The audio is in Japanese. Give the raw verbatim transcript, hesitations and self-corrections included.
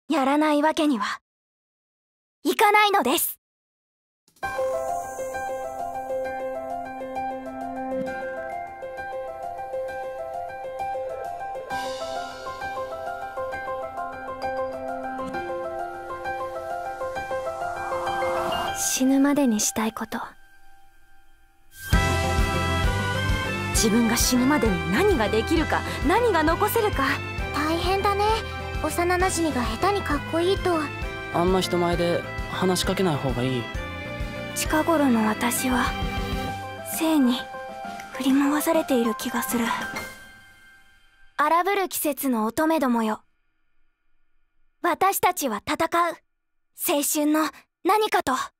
やらないわけにはいかないのです。死ぬまでにしたいこと。自分が死ぬまでに何ができるか、何が残せるか。 大変だね。幼なじみが下手にかっこいいと。 あんま人前で話しかけない方がいい。 近頃の私は性に振り回されている気がする。荒ぶる季節の乙女どもよ、私たちは戦う青春の何かと。